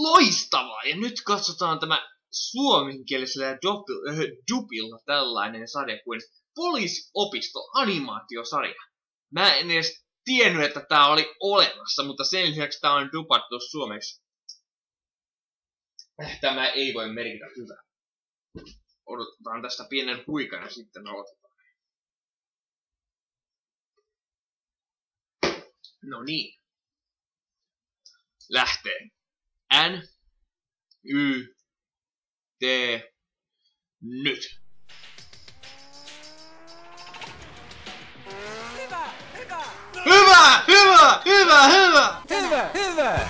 Loistavaa! Ja nyt katsotaan tämä suomenkielisellä dubilla tällainen sarja kuin Poliisiopisto animaatiosarja. Mä en edes tiennyt, että tää oli olemassa, mutta sen lisäksi tää on dupattu suomeksi. Tämä ei voi merkitä hyvää. Odotetaan tästä pienen huikan ja sitten aloitetaan. No niin. Lähtee. N, Y, T, nyt. Hyvä! Hyvä! Hyvä! Hyvä! Hyvä! Hyvä! Hyvä! Hyvä!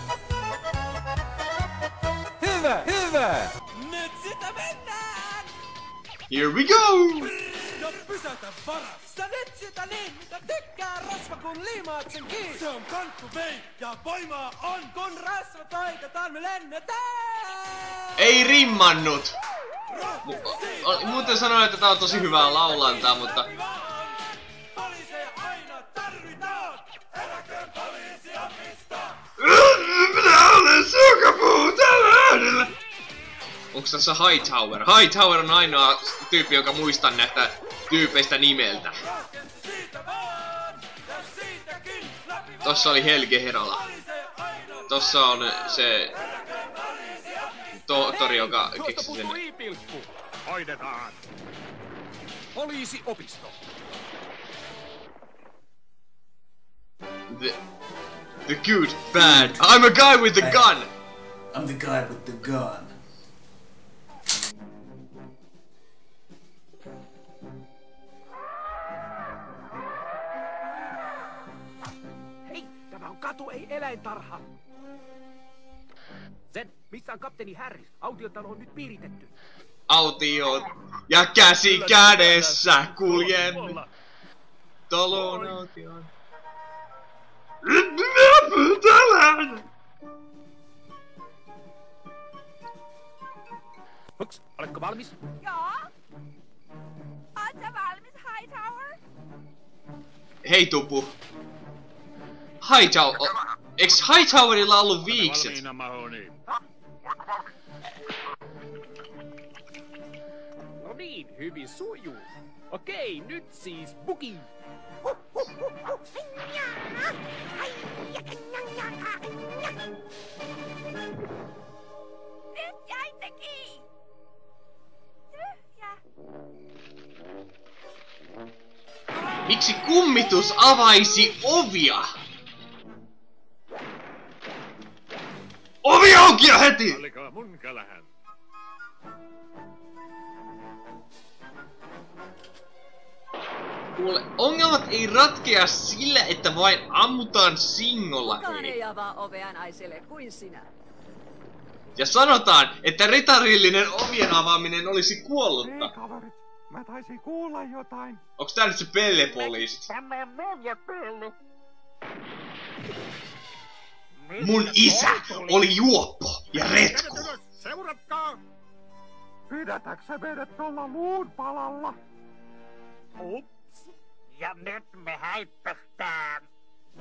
Hyvä! Hyvä! Nyt sitä mennään! Here we go! Ja pysäytä varas! Sä nyt sitä niin, mitä tykkää rasva kun liimaat sen kiinni! Se on kanttu vei ja voimaa on! Kun rasva taitetaan me lennetään! Ei rimmannut! Muuten sanoin, että tää on tosi hyvää laulantaa, mutta... Poliiseja aina tarvitaan! Eläköön poliisiopisto! Minä olen sukapuu tällä äänellä! Onks tässä Hightower? Hightower on ainoa tyyppi, joka muistan näistä tyypeistä nimeltä. Tossa oli Helge Herala. Tossa on se... tohtori, joka keksi sen. Hoidetaan. Poliisiopisto. The good, bad. I'm a guy with the gun! I'm the guy with the gun. Hei, tämä on katu, ei eläintarha. Sen, missä on kapteeni Harris? Autiotalo on nyt piiritetty. Autiot ja käsi kädessä kuljen. Talon autioon. Huks, oletko valmis? Joo. Oot sä valmis, Hightower? Hei Tupu. Hightower... Eiks Hightowerilla ollut viikset? Valmiina, Mahoney. No niin, hyvin sujuu. Okei, nyt siis bugi. Nyt jäi se kiinni. Tyhjä. Miksi kummitus avaisi ovia? Ovi auki ja heti! Oliko mun kälähän? Kuule, ongelmat ei ratkea sillä, että vain ammutaan singolla. Kukaan ei avaa ovea naiselle kuin sinä. Ja sanotaan, että ritarillinen ovien avaaminen olisi kuollutta. Hei kaverit, mä taisin kuulla jotain. Onks tää nyt se pellepoliisit? Tämä on neljä pelle. Mun isä oli juoppo ja retku. Seuratkaa! Pidätäksä meidät tuolla luun palalla? Ups. Ja nyt me häippästään.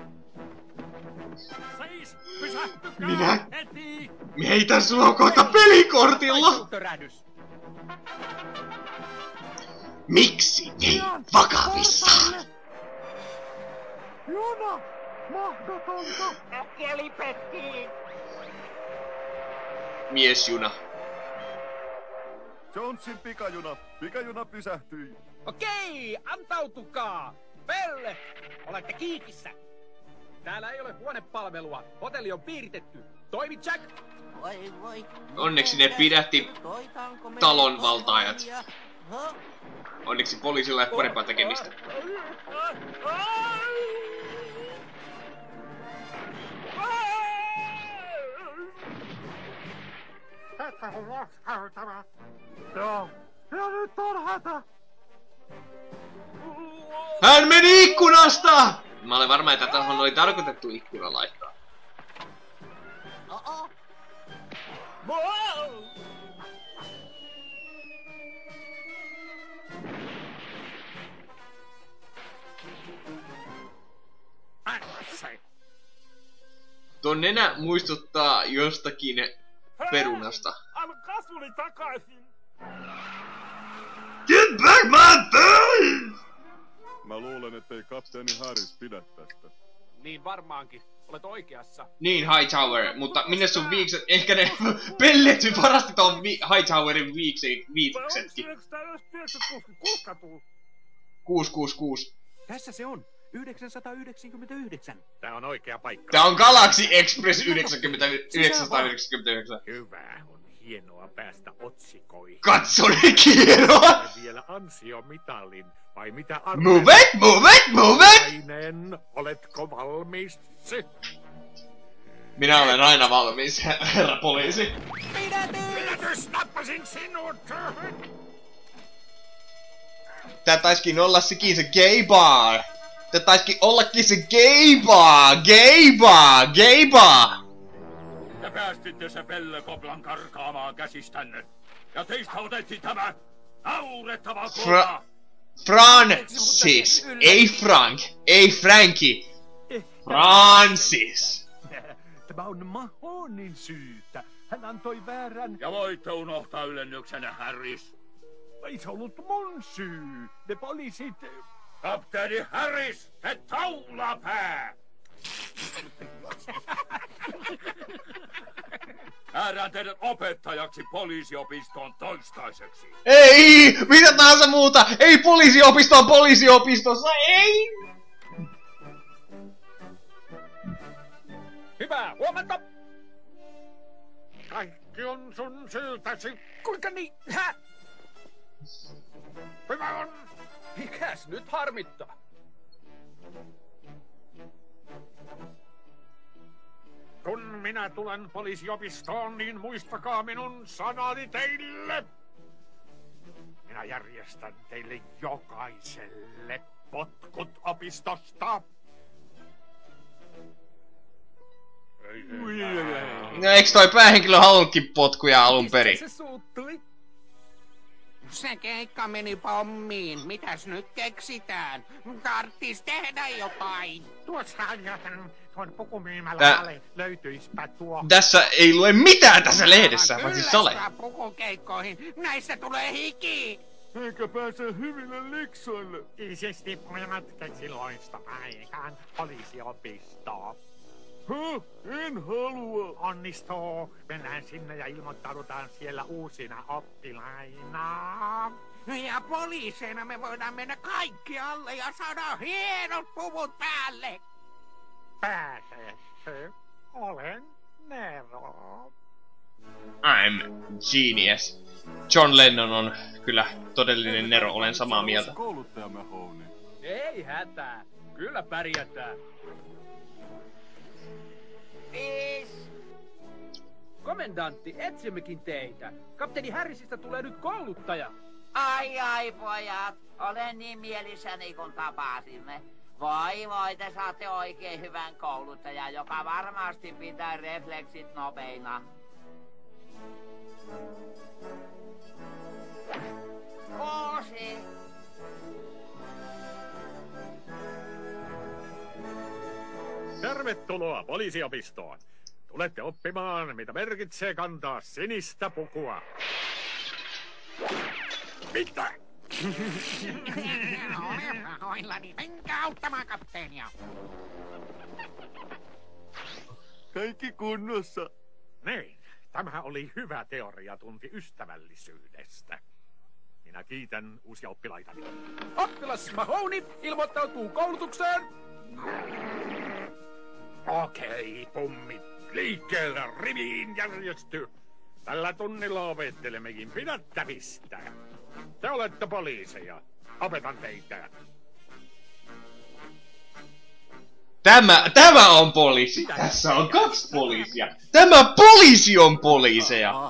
Seis! Pysähtykää! Minä? Heti! Meitä sua kohta pelikortilla! Törähdys! Miksi niin vakavissaan? Juna! Mahdotonta! Keli petti! Miesjuna. Jonesin pikajuna. Pikajuna pysähtyi. Okei, antautukaa! Pelle! Olette kiikissä! Täällä ei ole huonepalvelua. Hotelli on piiritetty. Toimi Jack! Voi. Onneksi ne pidätti talonvaltaajat. Onneksi poliisilla ei ole parempaa tekemistä. Joo. Ja nyt on hätä. Hän meni ikkunasta! Mä olen varma, että tähän oli tarkoitettu ikkuna laittaa. Tuo nenä muistuttaa jostakin perunasta. Aivan kasvuni takaisin! Get back my face! Mä luulen, ettei kapteeni Harris pidä tästä. Niin varmaankin. Olet oikeassa. Niin, Hightower, mutta minne sun viikset? Ehkä ne pellet varasti ton Hightowerin viiksetkin. 666. Tässä se on. 999. Tää on oikea paikka. Tää on Galaxy Express 999. Hyvä, on hienoa päästä otsikoihin. Katso ne kierroa! Vielä ansiomitalin, vai mitä arvelet? Move it, move it, move it! Nainen, oletko valmis? Minä olen aina valmis, herra poliisi. Pidätys, nappasin sinut! Tää taisikin olla sekin se gay bar. Tää taisikin ollakin se gay bar, gay bar, gay bar. Te päästitte se pellekoplan karkaamaan käsistänne. Ja teistä otettiin tämä naurettava kova. Francis, ei Frank, ei Frankie. Francis. Tämä on Mahonin syytä. Hän antoi väärän... Ja voitte unohtaa ylennyksenä, Harris. Ei se ollut mun syy. Ne poliisit... Kapteeni Harris, se taulapää! Määrään teidät opettajaksi poliisiopistoon toistaiseksi. Ei! Mitä tahansa muuta! Ei poliisiopistoon poliisiopistossa! Ei! Hyvää huomenta! Kaikki on sun syytäsi. Kuinka niin? Hä? Hyvä on! Mikäs nyt harmittaa? Kun minä tulen poliisiopistoon, niin muistakaa minun sanani teille. Minä järjestän teille jokaiselle potkut opistosta. No eiks toi päähenkilö halunnutkin potkuja alun perin? Se suuttui. Se keikka meni pommiin. Mitäs nyt keksitään? Tarttis tehdä jotain. Tuossa tuon pukumyymälälle löytyispä tuo. Tässä ei lue mitään tässä lehdessä, vaan siis ole. Pukukeikkoihin. Näistä tulee hiki. Eikä pääse hyville liksoille. Iisesti pojat keksi loista aikaan poliisiopistoon. En halua. Onnistuu. Mennään sinne ja ilmoittaudutaan siellä uusina oppilaina. Ja poliiseina me voidaan mennä kaikkialle ja saada hienot puvut päälle. Pääseekö? Olen Nero. I'm genius. John Lennon on kyllä todellinen Nero, olen samaa mieltä. Kouluttajamme Houni. Ei hätää. Kyllä pärjätään. Komendantti, etsimmekin teitä. Kapteeni Harrisista tulee nyt kouluttaja. Ai pojat, olen niin mielissäni kun tapasimme. Voi, te saatte oikein hyvän kouluttajan, joka varmasti pitää refleksit nopeina. Uusi. Tervetuloa poliisiopistoon. Tulette oppimaan, mitä merkitsee kantaa sinistä pukua. Mitä? Pahoillani, menkää auttamaan kapteenia. Kaikki kunnossa. Niin, tämä oli hyvä teoriatunti ystävällisyydestä. Minä kiitän uusia oppilaitani. Oppilas Mahoney ilmoittautuu koulutukseen. Okei, pummit. Liikkeelle riviin järjesty. Tällä tunnilla opettelemmekin pidättämistä. Te olette poliiseja. Opetan teitä. Tämä on poliisi. Tässä on 2 poliisia. Tämä poliisi on poliiseja.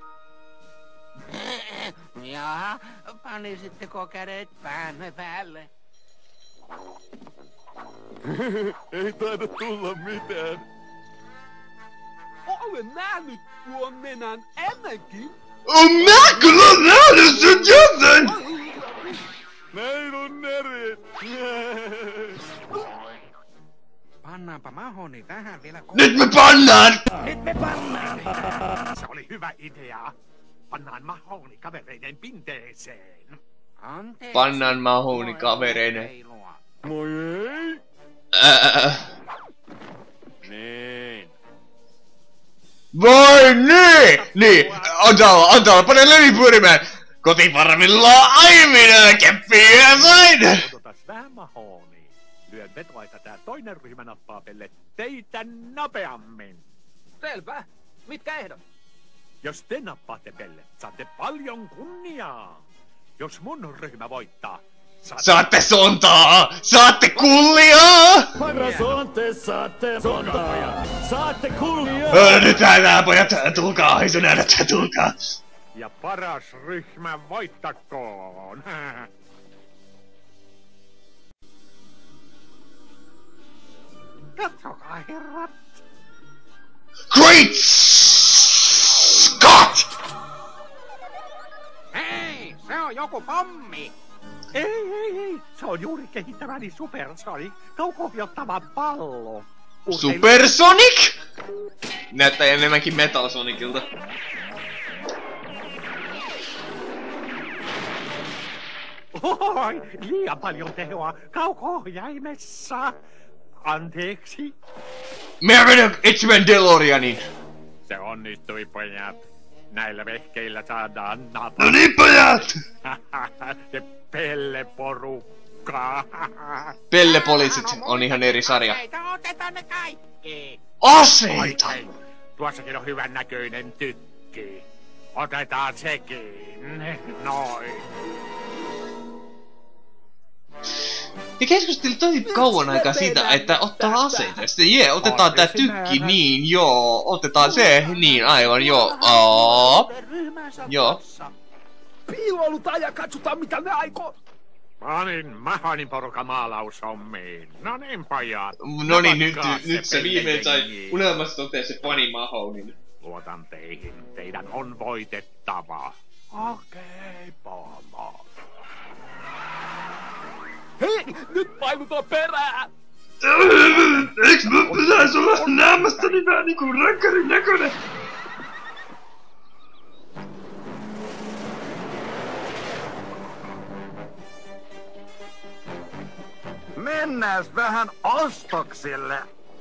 Jaha, panisitteko kädet päänne päälle? Ei taida tulla mitään. Olen nähnyt tuon nenän ennenkin. Mä kyllä nähnyt sen jäsen! Näin on Neri. Pannaanpa mahoni tähän vielä. Nyt me pannaan! Nyt me pannaan! Se oli hyvä idea. Pannaan mahoni kavereiden pinteeseen. Anteeksi. Pannaan mahoni kavereiden. Moi ei. Niin. Voi niin! Antaa pane levi pyörimään! Kotifarmilla aiemmin keppiä sain! Odotas vähän mahoni. Lyön vetoa, että tää toinen ryhmä nappaa Pelle teitä nopeammin. Selvä. Mitkä ehdot? Jos te nappaatte Pelle, saatte paljon kunniaa. Jos mun ryhmä voittaa, saatte sontaa! Saatte kullia! Saatte kunniaa! Nyt nää pojat, tulkaa, haisu nähdät, tulkaa! Ja paras ryhmä voittakoon! Katsokaa, herrat! Great Scott! Hei, se on joku pommi! Ei, se on juuri kehittämäni Supersonic, kauko-ohjattava pallo. Supersonic? Näyttää enemmänkin Metal Sonicilta. Oi, liian paljon tehoa kauko-ohjaimessa. Anteeksi. Minä menen etsimään DeLoreanin. Se onnistui, pojat. Näillä vehkeillä saadaan napata. No niin, pojat! Se Pelle-porukka. Pelle-poliisit on ihan eri sarja. Otetaan ne kaikki. Aseita! Oikein. Tuossakin on hyvän näköinen tykki. Otetaan sekin. Noin. Ne keskusteli tosi kauan aikaa siitä, että ottaa aseita. Sitten otetaan tää tykki, niin joo, otetaan se, niin aivan joo. Joo. Piiloudutaan ja katsotaan mitä ne aikoo. Panin Mahonin porukan maalaushommiin. No niin, pojat. No niin, nyt se viimein sai unelmassa totea se Pani Mahonin. Luotan teihin. Teidän on voitettava. Okei, pomo. Hei, nyt painutaan perään! Eiks mä pitäis olla nämästäni vähän niinku rakkarin näköinen? Mennääs vähän ostoksille.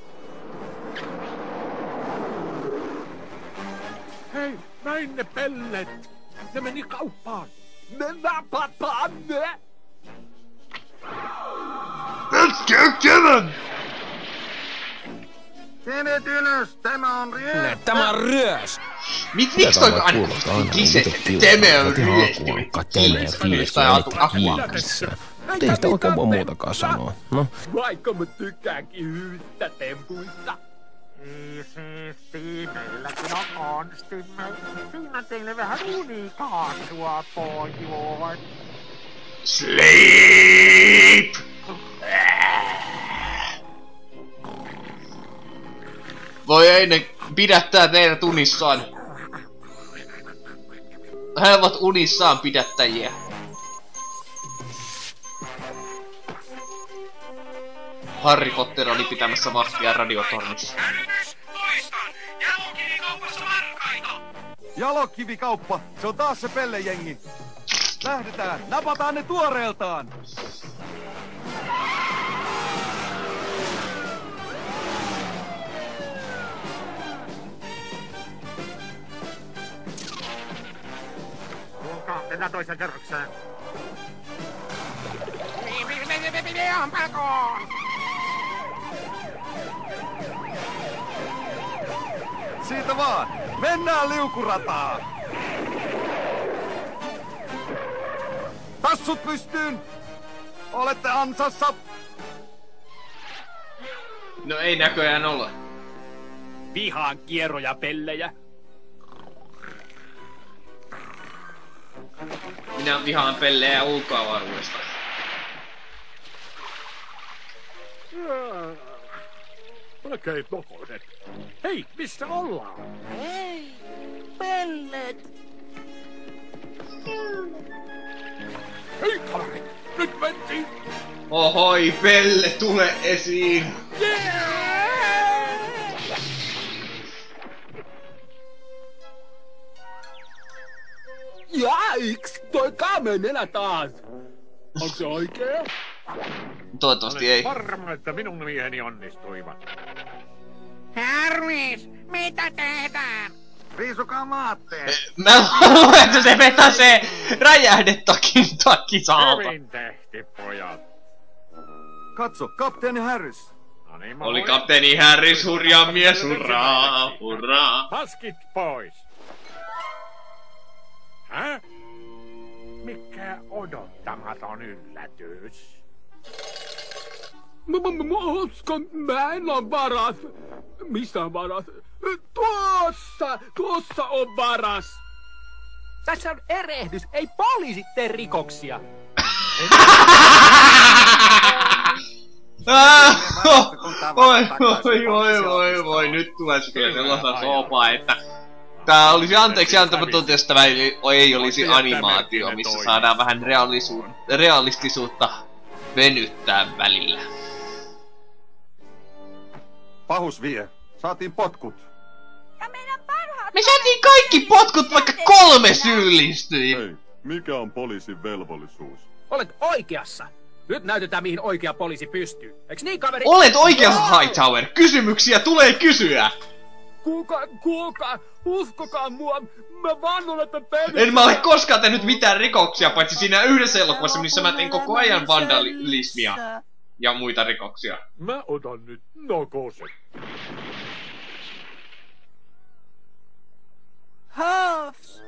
Hei, näin ne pellet. Ne meni kauppaan. Me napataan ne! Let's go, Kevin! Menet ylös, tämä on ryöstö. Tämä on ryöstö. Miksi toi aina klise? Tämä on ryöstö. Ei sitä oikein voi muutakaan sanoa. No. Vaikka mä tykkäänkin hyvistä tempuista. Siisti, meilläkin on konstimme. Siinä teille vähän unikaasua, pojat. Sleep! Voi ei ne pidättää teidät unissaan. He ovat unissaan pidättäjiä. Harry Potter oli pitämässä vahtia radiotornissa. Jalokivikauppa, se on taas se Pelle-jengi. Lähdetään, napataan ne tuoreeltaan. Tulkaa, mennään toiseen kerrokseen. On pelkoon! Siitä vaan, mennään liukurataan. Tassut pystyyn! Olette ansassa! No ei näköjään ole. Vihaan kierroja pellejä. Minä vihaan pellejä ulkoavaruudesta. Melkein nokoset. Hei, missä ollaan? Hei, pellet! Hei, kaverit! Nyt mentiin! Ohoi, Pelle, tule esiin! Jaiks! Toi kaamenenä taas! Onko se oikee? Toivottavasti ei. Varma, että minun mieheni onnistuivat. Harris, mitä tehdään? Riisukaa vaatteet. Mä luulen, että se vetäsee räjähdetakin takkisaalta. Hyvin tehty, pojat. Katso, kapteeni Harris. Oli kapteeni Harris, hurjaa mies, hurraa, hurraa. Paskit pois. Hä? Mikä odottamaton yllätys? Mä uskon, mä en oo varas. Missä on varas? Tuossa on varas. Tässä on erehdys, ei poliisit tee rikoksia. Voi, nyt tulee se kyllä sellaista soopaa, että tää olisi anteeksi antamatonta, jos tämä ei olisi animaatio, missä saadaan vähän realistisuutta venyttää välillä. Pahus vie. Saatiin potkut. Ja meidän parhaat... Me saatiin kaikki potkut, vaikka 3 syyllistyi! Hei, mikä on poliisin velvollisuus? Olet oikeassa. Nyt näytetään, mihin oikea poliisi pystyy. Eiks niin, kaveri? Olet oikeassa, Hightower! Kysymyksiä tulee kysyä! Kuulkaa, uskokaa mua. Mä vannon, että En mä ole koskaan tehnyt mitään rikoksia, paitsi siinä yhdessä elokuvassa, missä mä tein koko ajan vandalismia ja muita rikoksia. Mä otan nyt nokosen. Huffs!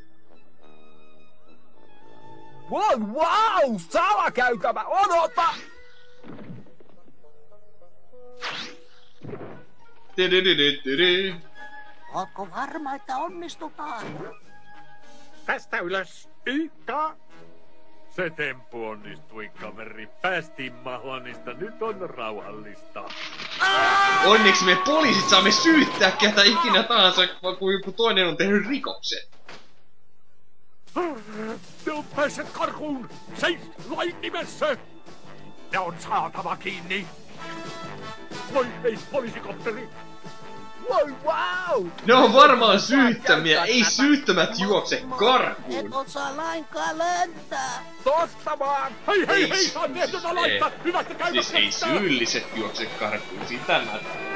Wow! Salakäytävä! Odota! Ootko varma, että onnistutaan? Tästä ylös. Ykka. Se temppu onnistui, kaveri. Päästiin Mahlanista. Nyt on rauhallista. Onneksi me poliisit saamme syyttää ketä ikinä tahansa, kun joku toinen on tehnyt rikoksen. Ne on päässeet karkuun! Seis lain nimessä! Ne on saatava kiinni! Voi ei, poliisikopteri! Voi wow! Ne on varmaan syyttömiä, ei syyttömät juokse karkuun! Et osaa lainkaan lentää! Tosta vaan! Hei, saa tehdä laittaa! Hyvästä käytöstä! Siis ei syylliset juokse karkuun, sitä mä...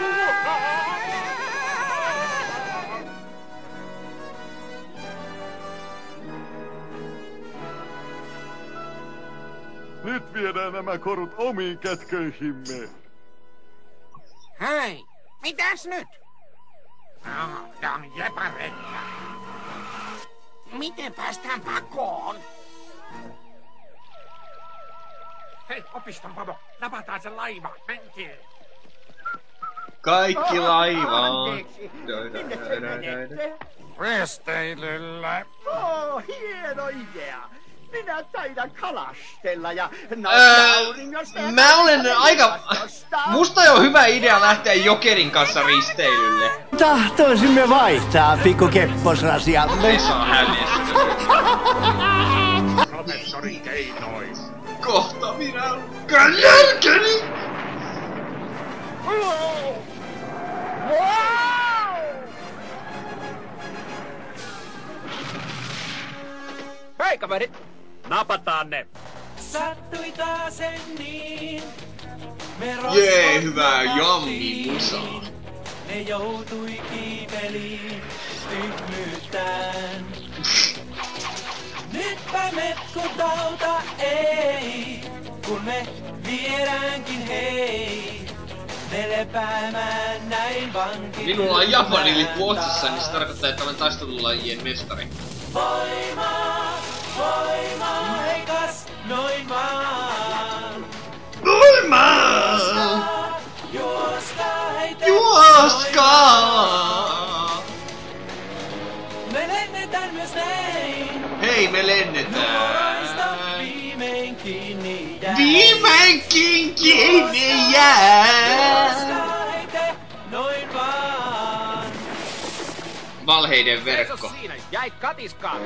Nyt viedään nämä korut omiin kätköihimme. Hei, mitäs nyt? Tää on jepareita. Miten päästään pakoon? Hei, opiston pamo, napataan se laiva, mentiin! Kaikki laivaan! Minne se menette? Risteilylle! Hieno idea! Minä taidan kalastella ja mä olen aika... Musta on hyvä idea lähteä Jokerin kanssa risteilylle. Tahtoisimme vaihtaa pikku kepposrasiamme. Ei saa hänestä. Professorin keinoin. Kohta minä alkan jälkeni! Hei kaveri! Napataan ne! Sattui taasen niin. Jee, hyvää jammi-musaa. Ne joutui kiipeliin tyhmyyttään. Nytpä metkutauta ei, kun me viedäänkin hei. Ne lepäämään näin vankin. Minulla on Japanin lippu otsassa, niin se tarkoittaa, että olen taistelulajien mestari. Voimaa, voimaa, eikas noin vaan. Voimaa! Juoskaa heitä. Juoskaa! Me lennetään myös näin. Hei, me lennetään. Viimeinkin niin jää. Viimeinkin kiinni jää. Juoskaa heitä noin vaan. Valheiden verkko. Seiso siinä, jäit katiskaan.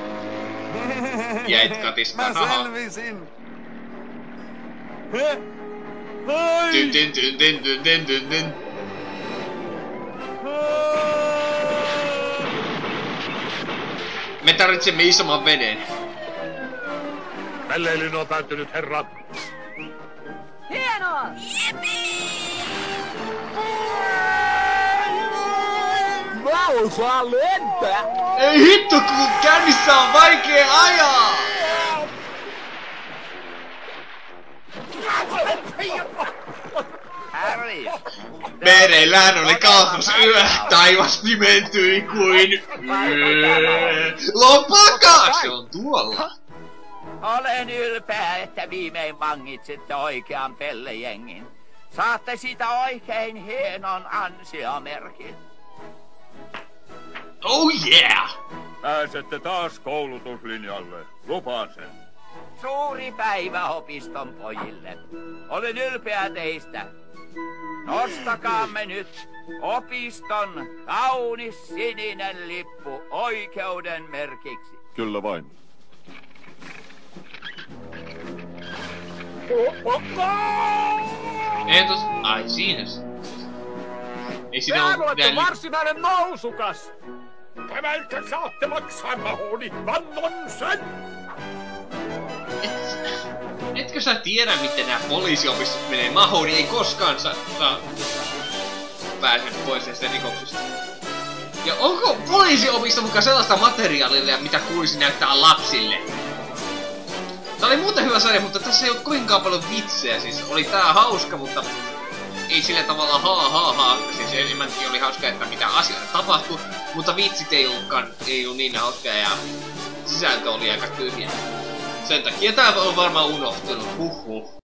Jäit katiskaan. Mä selvisin. Me tarvitsemme isomman veneen. Pelleilyn on päättynyt, herrat. Hienoa! Mä osaan lentää! Ei hitto, kun kännissä on vaikea ajaa! Harry! Mereillään oli kaunis yö, taivas pimentyi kuin lopaka! Se on tuolla! Olen ylpeä, että viimein vangitsitte oikean pellejengin. Saatte siitä oikein hienon ansiomerkin. Oh yeah! Pääsette taas koulutuslinjalle. Lupaan sen. Suuri päivä opiston pojille. Olen ylpeä teistä. Nostakaamme nyt opiston kaunis sininen lippu oikeuden merkiksi. Kyllä vain. Entos, ai siinä se. Ei siinä Tää olette varsinainen nousukas! Tämänkä saatte maksaa mahoni, vannon sen! Etkö sä tiedä, miten nämä poliisiopistot menee? Mahoni ei koskaan saa pääse pois näistä rikoksista. Ja onko poliisiopisto mukaan sellaista materiaalia, mitä kuulisi näyttää lapsille? Tää oli muuten hyvä sarja, mutta tässä ei ole kovinkaan paljon vitsejä. Siis oli tää hauska, mutta ei sillä tavalla siis enemmänkin oli hauska, että mitä asioita tapahtui, mutta vitsit ei ollut niin hauskoja ja sisältö oli aika tyhjä. Sen takia tää on varmaan unohtunut. Huhhuh.